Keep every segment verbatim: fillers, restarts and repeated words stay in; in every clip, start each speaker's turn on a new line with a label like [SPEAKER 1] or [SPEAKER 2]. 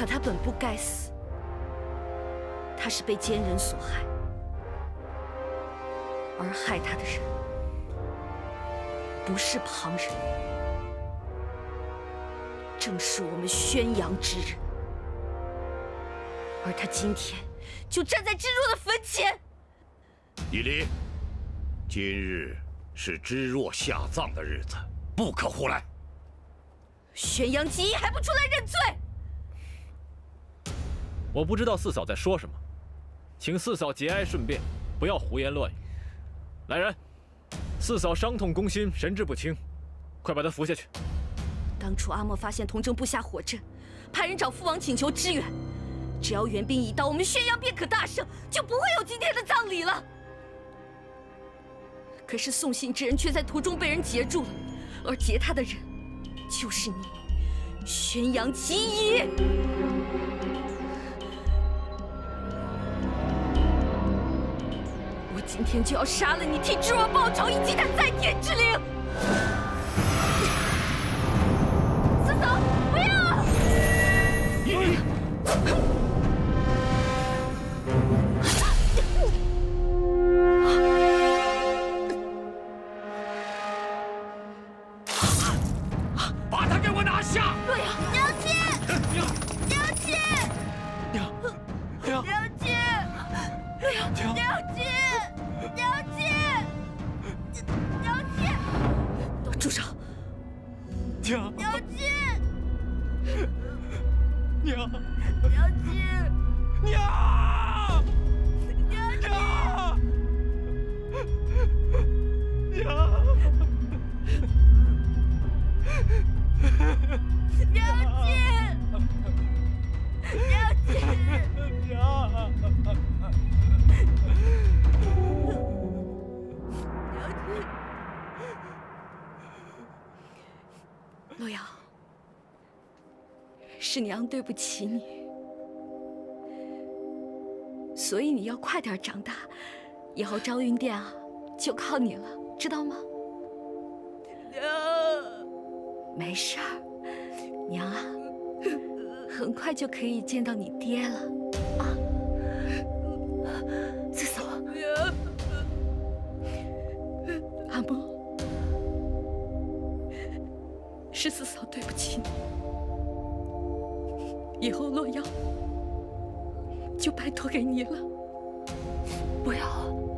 [SPEAKER 1] 可他本不该死，他是被奸人所害，而害他的人不是旁人，正是我们宣阳之人。而他今天就站在知若的坟前。
[SPEAKER 2] 以离，今日是知若下葬的日子，不可胡来。
[SPEAKER 1] 宣阳吉一还不出来认罪？
[SPEAKER 3] 我不知道四嫂在说什么，请四嫂节哀顺变，不要胡言乱语。来人，四嫂伤痛攻心，神志不清，快把她扶下去。
[SPEAKER 1] 当初阿莫发现童正布下火阵，派人找父王请求支援。只要援兵一到，我们宣阳便可大胜，就不会有今天的葬礼了。可是送信之人却在途中被人截住了，而截他的人就是你，宣阳吉一。我今天就要杀了你，替知若报仇，以及他在天之灵。四嫂，不要！
[SPEAKER 2] 你。把他给我拿下！
[SPEAKER 1] 洛阳，
[SPEAKER 4] 娘亲，
[SPEAKER 2] 娘，
[SPEAKER 4] 娘亲，
[SPEAKER 2] 娘，娘，
[SPEAKER 4] 娘亲，
[SPEAKER 1] 洛阳，
[SPEAKER 2] 娘，
[SPEAKER 4] 娘亲，娘亲，娘亲，
[SPEAKER 1] 住手！
[SPEAKER 2] 娘，
[SPEAKER 4] 娘亲，
[SPEAKER 2] 娘，
[SPEAKER 4] 娘亲，
[SPEAKER 2] 娘，
[SPEAKER 4] 娘亲，
[SPEAKER 2] 娘，娘。
[SPEAKER 4] 娘亲，娘亲，
[SPEAKER 2] 娘，
[SPEAKER 1] 洛阳，是娘对不起你，所以你要快点长大，以后昭云殿啊就靠你了，知道吗？
[SPEAKER 4] 娘。
[SPEAKER 1] 没事儿，娘啊，很快就可以见到你爹了啊！四嫂，阿莫，是四嫂对不起你，以后洛阳就拜托给你了，不要。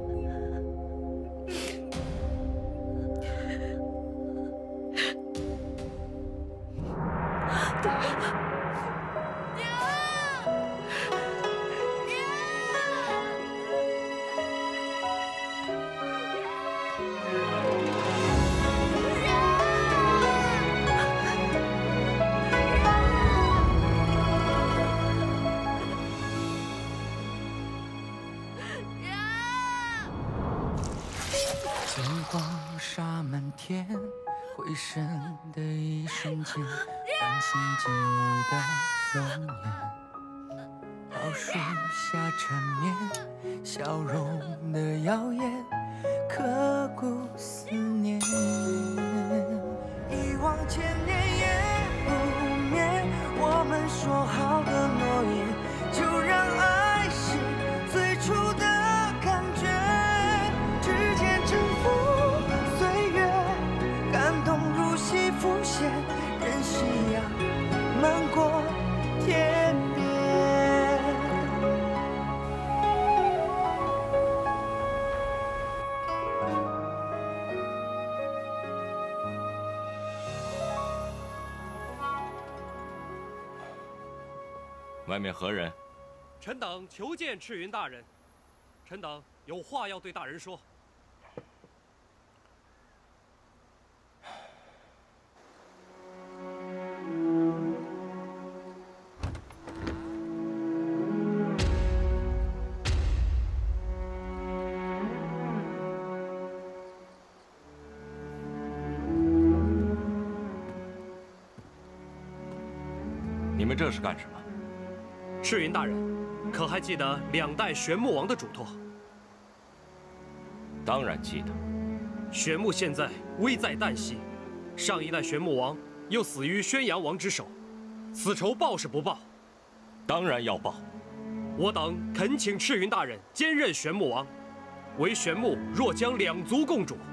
[SPEAKER 5] 金光洒满天，回神的一瞬间，唤醒记忆的容颜。桃树下缠绵，笑容的耀眼，刻骨思念。一往千年也不灭，我们说好的诺言，就让爱是最初的感觉。指尖征服岁月，感动如戏浮现，任夕阳漫过天边。
[SPEAKER 3] 外面何人？
[SPEAKER 6] 臣等求见赤云大人。臣等有话要对大人说。
[SPEAKER 3] 你们这是干什么？
[SPEAKER 6] 赤云大人，可还记得两代玄穆王的嘱托？
[SPEAKER 3] 当然记得。
[SPEAKER 6] 玄穆现在危在旦夕，上一代玄穆王又死于宣阳王之手，此仇报是不报？
[SPEAKER 7] 当然要报。
[SPEAKER 6] 我等恳请赤云大人兼任玄武王，唯玄武若将两族共主。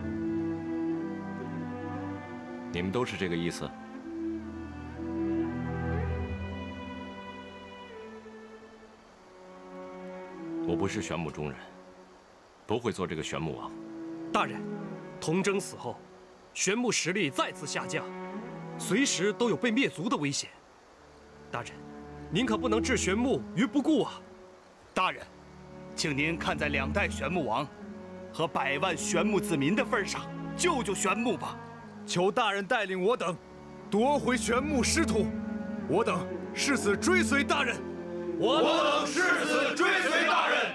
[SPEAKER 7] 你们都是这个意思？我不是玄武中人，不会做这个玄武王。
[SPEAKER 6] 大人，童征死后，玄武实力再次下降，随时都有被灭族的危险。大人，您可不能置玄武于不顾啊！
[SPEAKER 8] 大人，请您看在两代玄武王和百万玄武子民的份上，救救玄武吧！
[SPEAKER 9] 求大人带领我等夺回玄武失土，我等誓死追随大人。
[SPEAKER 2] 我等誓死追随大人。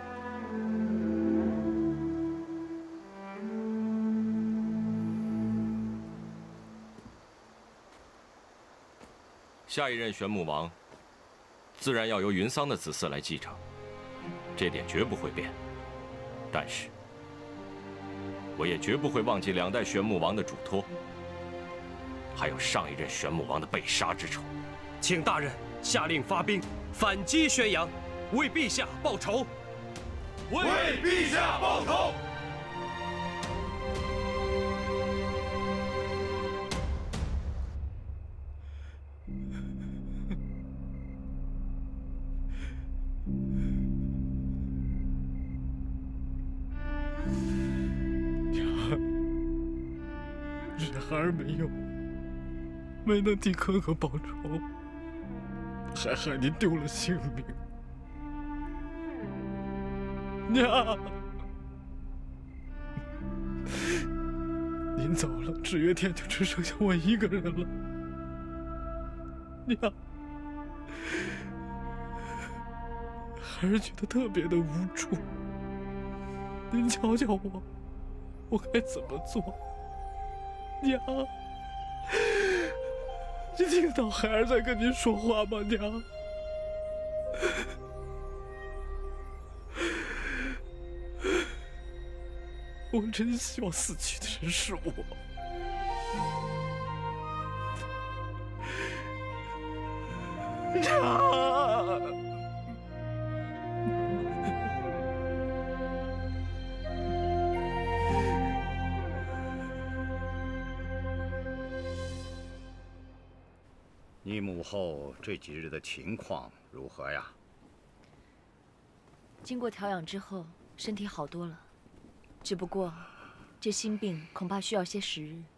[SPEAKER 7] 下一任玄武王，自然要由云桑的子嗣来继承，这点绝不会变。但是，我也绝不会忘记两代玄武王的嘱托，还有上一任玄武王的被杀之仇。
[SPEAKER 6] 请大人下令发兵反击宣阳，为陛下报仇。
[SPEAKER 2] 为陛下报仇。
[SPEAKER 3] 孩儿没有，没能替哥哥报仇，还害您丢了性命。娘，您走了，芷月天就只剩下我一个人了。娘，孩儿觉得特别的无助，您教教我，我该怎么做？娘，你听到孩儿在跟您说话吗？娘，我真希望死去的人是我。娘。
[SPEAKER 2] 你母后这几日的情况如何呀？
[SPEAKER 1] 经过调养之后，身体好多了，只不过这心病恐怕需要些时日。